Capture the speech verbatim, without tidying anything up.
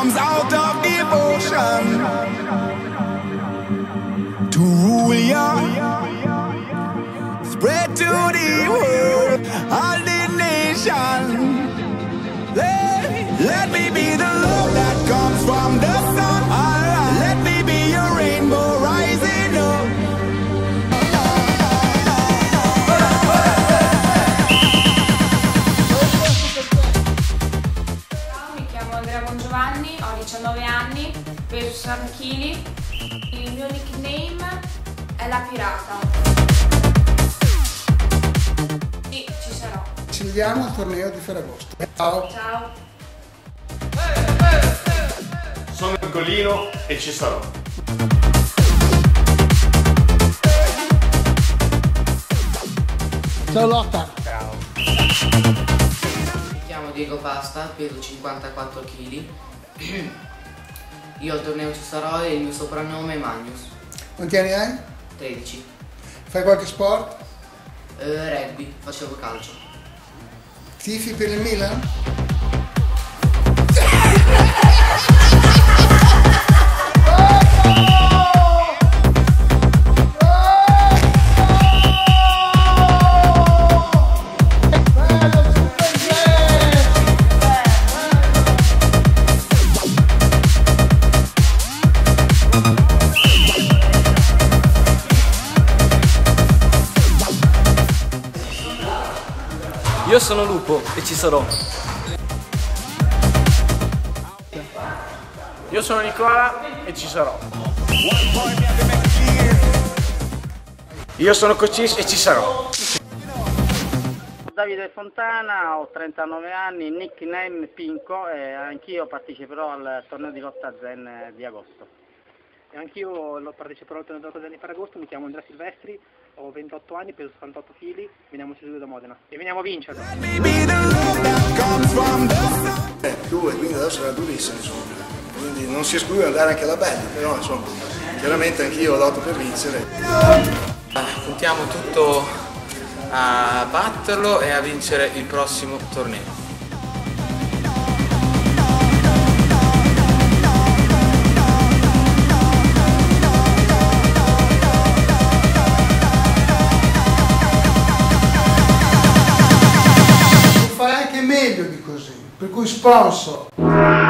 comes out of devotion to rule ya, spread to the world, all the nation. Let, let me be the love that comes from the sun. Alright, let me be your rainbow rising up. Ciao, mi chiamo Andrea Bongiovanni, ho diciannove anni, peso sessanta chili. Il mio nickname è la pirata. Sì, ci sarò. Ci vediamo al torneo di Ferragosto. Ciao! Ciao! Sono Nicolino e ci sarò. Ciao Lotta! Ciao! Mi chiamo Diego Pasta, peso cinquantaquattro chili. Io al torneo ci sarò e il mio soprannome è Magnus. Quanti anni hai? tredici. Fai qualche sport? Eh, rugby, facevo calcio. Tifi per il Milan? Io sono Lupo e ci sarò. Io sono Nicola e ci sarò. Io sono Cocis e ci sarò. Davide Fontana, ho trentanove anni, nickname Pinco e anch'io parteciperò al torneo di lotta zen di agosto. E anch'io parteciperò al torneo di lotta zen di Ferragosto, mi chiamo Andrea Silvestri, ho ventotto anni, peso sessantotto chili, veniamo seduti da Modena e veniamo a vincere. Eh, due, quindi adesso era durissimo, insomma. Quindi non si esclude andare anche alla bella, però insomma, chiaramente anch'io lotto per vincere. Puntiamo tutto a batterlo e a vincere il prossimo torneo. Fai anche meglio di così, per cui sponsor.